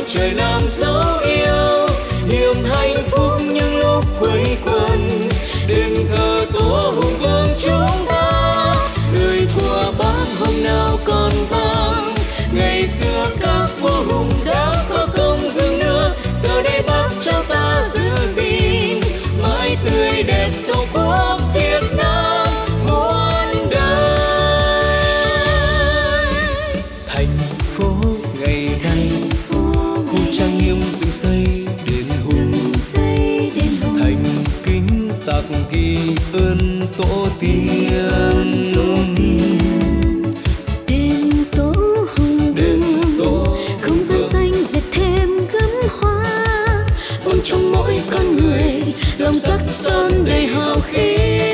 trời Nam dấu yêu, niềm hạnh phúc những lúc quây quần, đền thờ Tổ Hùng Vương chúng ta. Lời của Bác hôm nào còn vang, ngày xưa các vua hùng đã có công dựng nước, giờ đây Bác cho ta giữ gìn mãi tươi đẹp Tổ quốc Việt Nam muôn đời. Thành phố ngày nay khu trang nghiêm dựng xây đền hùng, thành kính tạc ghi ơn tổ tiên. Đền Tổ Hùng Vương, không gian xanh dệt thêm gấm hoa, ôm trong mỗi con người lòng sắc son đầy hào khí.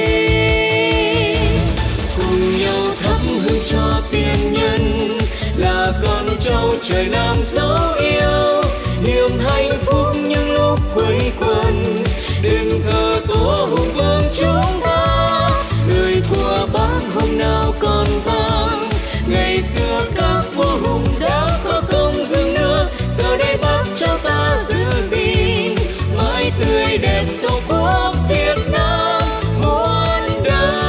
Cùng nhau thắp hương cho tiên nhân, là con trâu trời Nam dấu yêu, niềm hạnh phúc những lúc quây quần, đền thờ Tổ Hùng Vương chúng ta. Lời của Bác hôm nào còn vang, ngày xưa các vua hùng đã có công dựng nước, giờ đây Bác cho ta giữ gìn mãi tươi đẹp Tổ quốc Việt Nam muôn đời.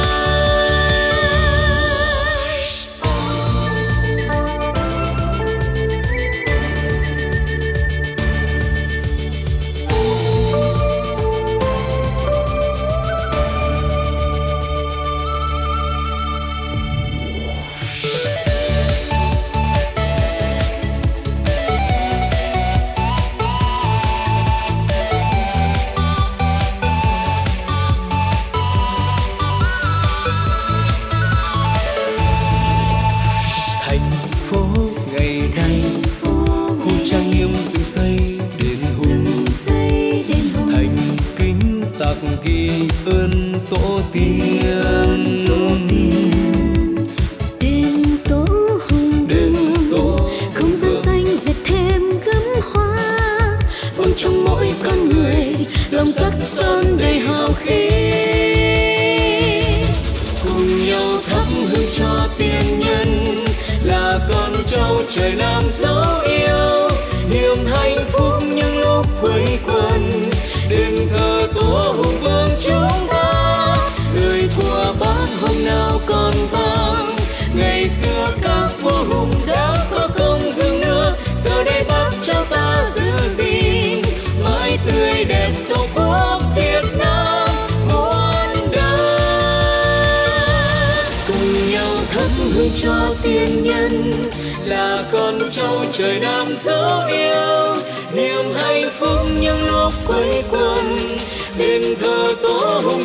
Dựng xây đền hùng, thành kính tạc ghi ơn tổ tiên. Đền Tổ Hùng Vương, không gian xanh dệt thêm gấm hoa, ôm trong mỗi con người lòng sắc son đầy hào khí. Cùng nhau thắp hương cho tiên nhân, là con trâu trời Nam dấu yêu, niềm hạnh phúc những lúc quây quần, đền thờ Tổ Hùng Vương chúng ta. Lời của Bác hôm nào còn vang, ngày xưa các vua hùng đã có công dựng nước, giờ đây Bác cho ta giữ gìn mãi tươi đẹp Tổ quốc Việt Nam muôn đời. Cùng nhau thắp hương cho tiên nhân, là con trâu trời Nam dấu yêu, niềm hạnh phúc những lúc quây quần, đền thờ Tổ Hùng